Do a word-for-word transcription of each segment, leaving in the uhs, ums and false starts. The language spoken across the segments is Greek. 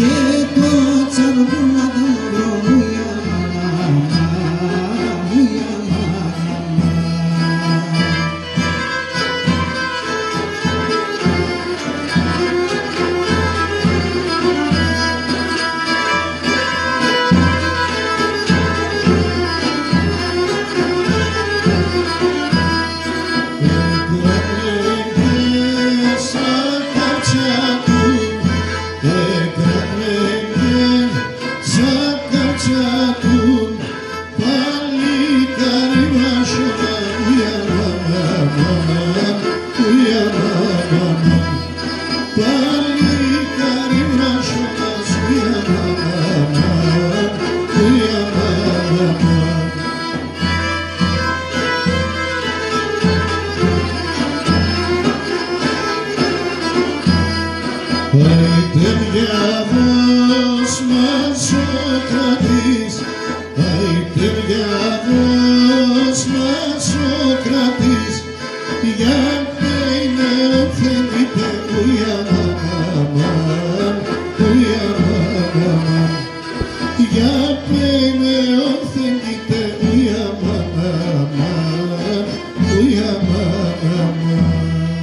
Άιτε διάβος μας ο κρατής, άιτε διάβος μας ο κρατής, για πέινε οφθενείτε ουια μαμαμαν, ουια μαμαμαν, για πέινε οφθενείτε ουια μαμαμαν, ουια μαμαμαν.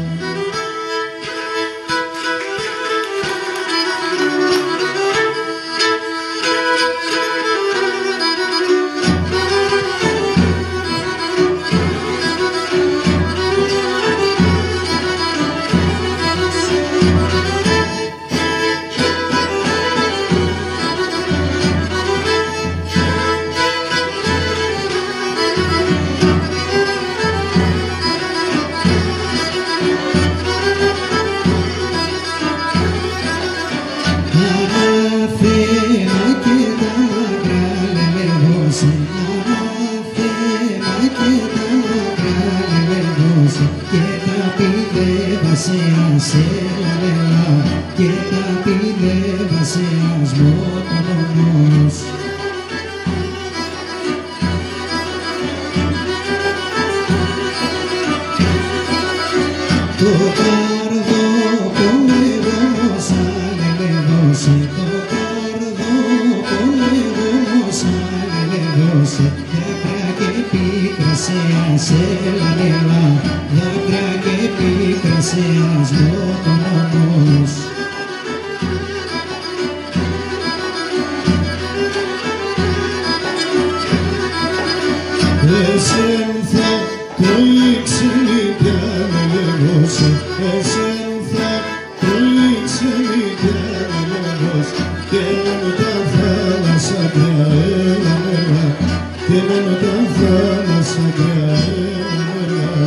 Και τα πηδεύα σε ασμό τον ονός. Το καρδόπολεγός αλελεδώσε, το καρδόπολεγός αλελεδώσε, δάκρυα και πίκρασε ασέλα, δάκρυα και πίκρασε ασμό τον ονός. Εσέν θα προήξενητε ανελεγώσε, εσέν θα προήξενητε ανελεγώσε, και μόνο τα θάλασσα κρυαέλα μέρα, και μόνο τα θάλασσα κρυαέλα μέρα.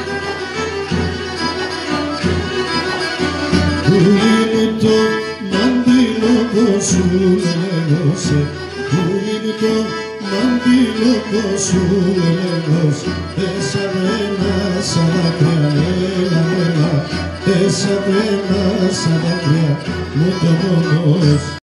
Πού είναι το μαντήλοκο σου λεγώσε, πού είναι το μαντήλοκο σου λεγώς, έσα βρένα σαν δάκρυα, έλα μένα, έσα βρένα σαν δάκρυα, μου το μόνος.